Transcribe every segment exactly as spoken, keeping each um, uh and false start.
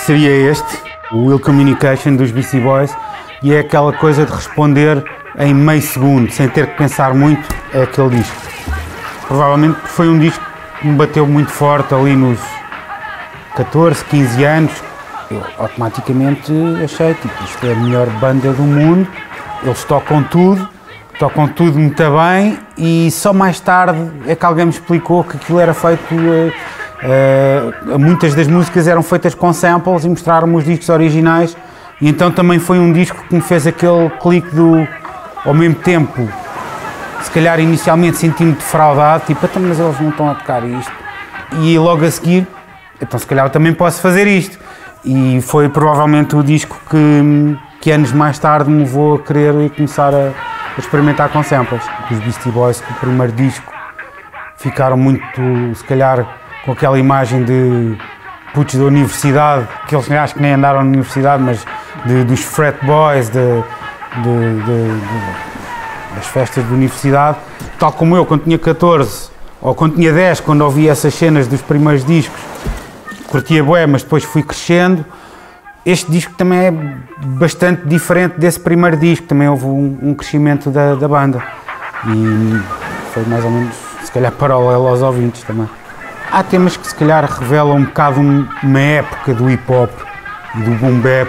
seria este, o Will Communication dos Beastie Boys, e é aquela coisa de responder em meio segundo, sem ter que pensar muito, é aquele disco. Provavelmente foi um disco que me bateu muito forte ali nos catorze, quinze anos. Eu automaticamente achei, tipo, isto é a melhor banda do mundo, eles tocam tudo, tocam tudo muito bem, e só mais tarde é que alguém me explicou que aquilo era feito, uh, uh, muitas das músicas eram feitas com samples e mostraram-me os discos originais, e então também foi um disco que me fez aquele clique do, ao mesmo tempo, se calhar inicialmente senti-me defraudado, tipo, então, mas eles não estão a tocar isto, e logo a seguir, então se calhar eu também posso fazer isto, e foi provavelmente o disco que, que anos mais tarde me levou a querer começar a a experimentar com samples. Os Beastie Boys, o primeiro disco, ficaram muito, se calhar, com aquela imagem de putos da universidade, que eles acho que nem andaram na universidade, mas de, dos frat boys, de, de, de, de, das festas de universidade, tal como eu, quando tinha catorze, ou quando tinha dez, quando ouvi essas cenas dos primeiros discos, curtia bué, mas depois fui crescendo. Este disco também é bastante diferente desse primeiro disco, também houve um, um crescimento da, da banda e foi mais ou menos, se calhar, paralelo aos ouvintes também. Há temas que se calhar revelam um bocado uma época do hip-hop e do boom-bap,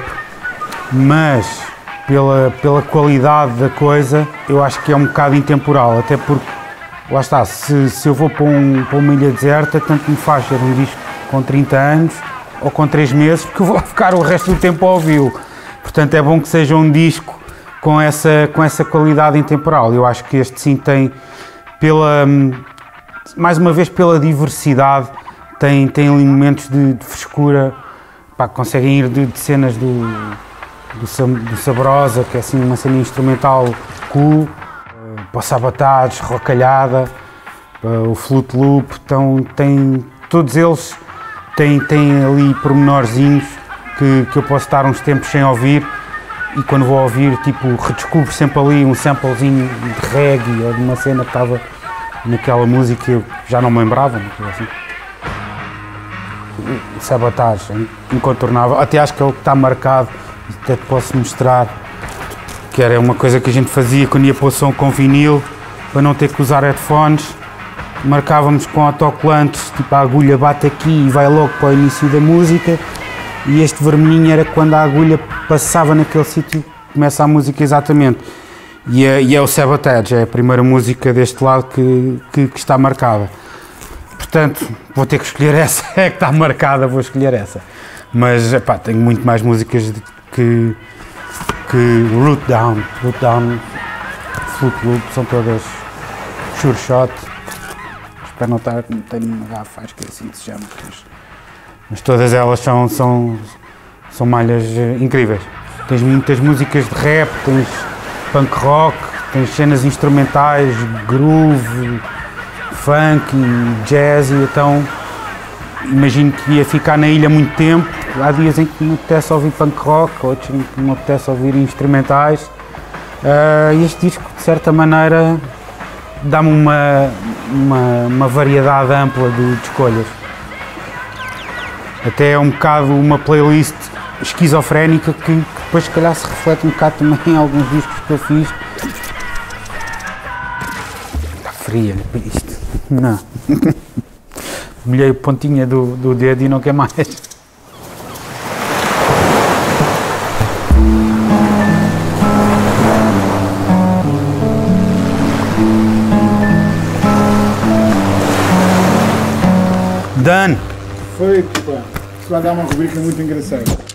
mas pela, pela qualidade da coisa eu acho que é um bocado intemporal, até porque, lá está, se, se eu vou para, um, para uma ilha deserta, tanto me faz ser um disco com trinta anos, ou com três meses, porque eu vou ficar o resto do tempo a ouvi-lo. Portanto, é bom que seja um disco com essa, com essa qualidade intemporal. Eu acho que este sim tem, pela, mais uma vez, pela diversidade, tem, tem ali momentos de, de frescura, pá, conseguem ir de, de cenas do, do, do Sabrosa, que é assim uma cena instrumental cool, para o Sabotage, Rocalhada, o Flute Loop, então tem todos eles. Tem, tem ali pormenorzinhos que, que eu posso estar uns tempos sem ouvir e quando vou ouvir, tipo, redescubro sempre ali um samplezinho de reggae ou de uma cena que estava naquela música que eu já não me lembrava, assim. O Sabotage, incontornável, até acho que é o que está marcado, até te posso mostrar, que era uma coisa que a gente fazia quando ia para o som com vinil, para não ter que usar headphones. Marcávamos com autocolantes, tipo a agulha bate aqui e vai logo para o início da música, e este vermelhinho era quando a agulha passava naquele sítio, começa a música exatamente. E é, e é o Sabotage, é a primeira música deste lado que, que, que está marcada. Portanto, vou ter que escolher essa, é que está marcada, vou escolher essa. Mas, epá, tenho muito mais músicas de, que, que Root Down, Root Down, Flute Loop, são todas Sure Shot. Para não estar, não tenho uma garrafa, acho que é assim que se chama, mas, mas todas elas são, são, são malhas incríveis. Tens muitas músicas de rap, tens punk rock, tens cenas instrumentais, groove, funk, jazz, e então imagino que ia ficar na ilha muito tempo. Há dias em que me apetece ouvir punk rock, outros em que me apetece ouvir instrumentais. Uh, e este disco, de certa maneira, dá-me uma, uma, uma variedade ampla de, de escolhas. Até é um bocado uma playlist esquizofrénica que, que depois se calhar se reflete um bocado também em alguns discos que eu fiz. Está fria isto. Não. Molhei a pontinha do, do dedo e não quer mais. Done. Feito, pá. Isso vai dar uma rubrica muito engraçada.